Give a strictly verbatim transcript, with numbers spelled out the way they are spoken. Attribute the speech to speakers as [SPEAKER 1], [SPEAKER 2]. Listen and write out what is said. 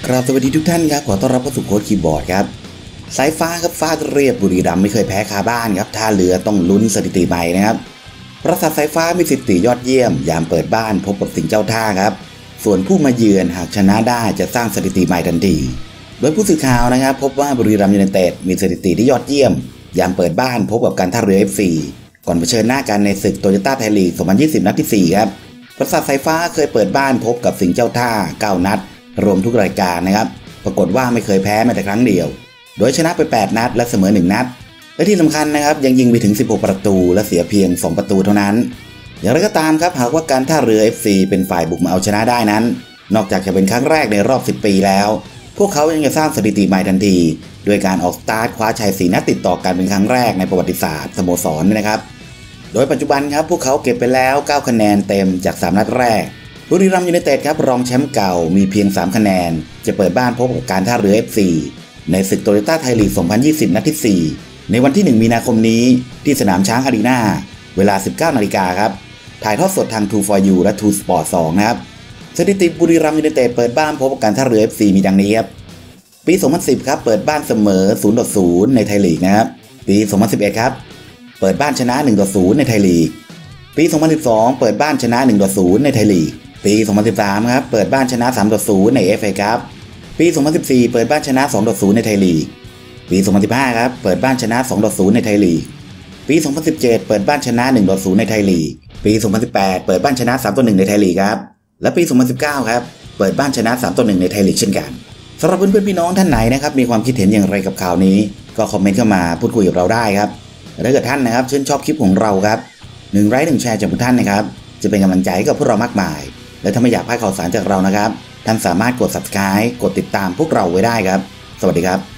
[SPEAKER 1] ครับสวัสดีทุกท่านครับขอต้อนรับเข้าสู่โค้ชคีย์บอร์ดครับสายฟ้าครับฟาดเรียบบุรีรัมย์ไม่เคยแพ้คาบ้านครับท่าเรือต้องลุ้นสถิติใหม่นะครับปราสาทสายฟ้ามีสถิติยอดเยี่ยมยามเปิดบ้านพบกับสิงห์เจ้าท่าครับส่วนผู้มาเยือนหากชนะได้จะสร้างสถิติใหม่ทันทีโดยผู้สื่อข่าวนะครับพบว่าบุรีรัมย์ยูไนเต็ดมีสถิติที่ยอดเยี่ยมยามเปิดบ้านพบกับการท่าเรือ เอฟ ซี ก่อนเผชิญหน้ากันในศึกโตโยต้าไทยลีกสองพันยี่สิบนัดที่สี่ครับปราสาทสายฟ้าเคยเปิดบ้านพบกับสิงห์เจ้าท่าเก้านัดรวมทุกรายการนะครับปรากฏว่าไม่เคยแพ้แม้แต่ครั้งเดียวโดยชนะไปแปดนัดและเสมอหนึ่งนัดและที่สำคัญนะครับยังยิงไปถึงสิบหกประตูและเสียเพียงสองประตูเท่านั้นอย่างไรก็ตามครับหากว่าการท่าเรือ เอฟ ซี เป็นฝ่ายบุกมาเอาชนะได้นั้นนอกจากจะเป็นครั้งแรกในรอบสิบปีแล้วพวกเขายังจะสร้างสถิติใหม่ทันทีด้วยการออกสตาร์ทคว้าชัยสี่นัดติดต่อกันเป็นครั้งแรกในประวัติศาสตร์สโมสรนะครับโดยปัจจุบันครับพวกเขาเก็บไปแล้วเก้าคะแนนเต็มจากสามนัดแรกบุรีรัมย์ยูไนเต็ดครับรองแชมป์เก่ามีเพียงสามคะแนนจะเปิดบ้านพบกับการท่าเรือ เอฟ ซี ในศึกโตโยต้าไทยลีกสองพันยี่สิบนัดที่สี่ในวันที่หนึ่งมีนาคมนี้ที่สนามช้างอารีนาเวลา สิบเก้านาฬิกาครับถ่ายทอดสดทาง ทู ฟอร์ ยู และ ทู สปอร์ต สองนะครับสถิติบุรีรัมย์ยูไนเต็ดเปิดบ้านพบกับการท่าเรือ เอฟ ซี มีดังนี้ครับปีสองพันสิบครับเปิดบ้านเสมอศูนย์ต่อศูนย์ในไทยลีกนะครับปีสองพันสิบเอ็ดครับเปิดบ้านชนะหนึ่งต่อศูนย์ในไทยลีกปีสองพันสิบสองเปิดบ้านชนะหนึ่งต่อศูนย์ในไทยลีกปีสองพันสิบสามครับเปิดบ้านชนะสามต่อศูนย์ใน เอฟ เอ ครับปีสองพันสิบสี่เปิดบ้านชนะสองต่อศูนย์ในไทยลีกปีสองพันสิบห้าครับเปิดบ้านชนะสองต่อศูนย์ในไทยลีกปีสองพันสิบเจ็ดเปิดบ้านชนะหนึ่งต่อศูนย์ในไทยลีกปีสองพันสิบแปดเปิดบ้านชนะสามต่อหนึ่งในไทยลีกครับและปีสองพันสิบเก้าครับเปิดบ้านชนะสามต่อหนึ่งในไทยลีกเช่นกันสำหรับเพื่อนๆพี่น้องท่านไหนนะครับมีความคิดเห็นอย่างไรกับข่าวนี้ก็คอมเมนต์เข้ามาพูดคุยกับเราได้ครับถ้าเกิดท่านนะครับชื่นชอบคลิปของเราครับหนึ่งไลค์หนึ่งแชร์จากทุกท่านนะครับจะเป็นกำลังใจให้กับพวกเรามากมายและถ้าไม่อยากพลาดข่าวสารจากเรานะครับท่านสามารถกด ซับสไครบ์ กดติดตามพวกเราไว้ได้ครับสวัสดีครับ